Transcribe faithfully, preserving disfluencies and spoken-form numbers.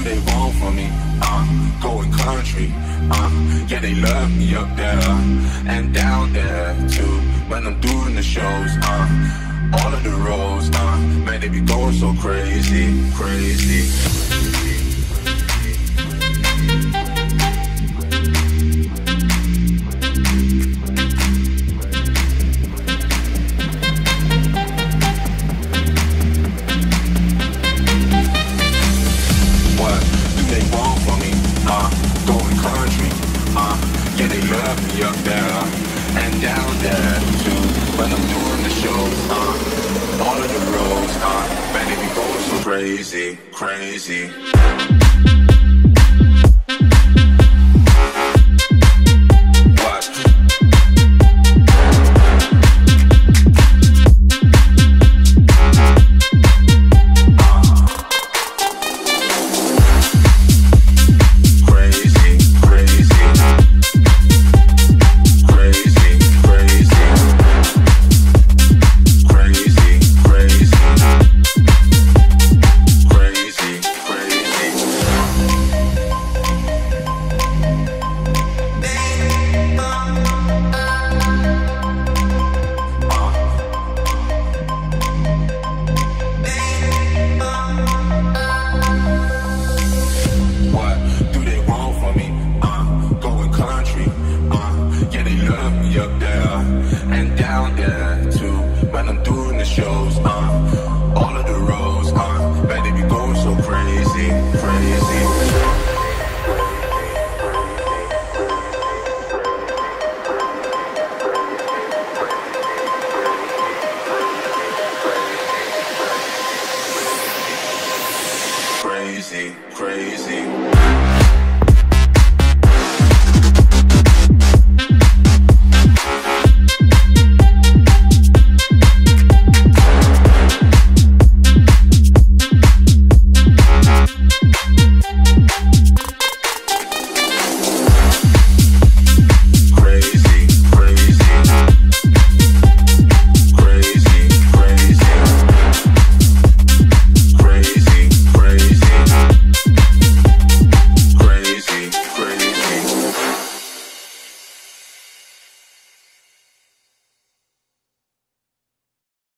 they want from me? Uh, going country. Uh, yeah, they love me up there and down there too. When I'm doing the shows, uh, all of the roads, uh, man, they be going so crazy, crazy. Yeah, they love me up there and down there too. When I'm doing the shows, uh, all of the roads, uh, man, they be going so crazy, crazy. Up there and down there too. When I'm doing the shows, uh, all of the roads, uh, man, they be going so crazy, crazy. Crazy, crazy.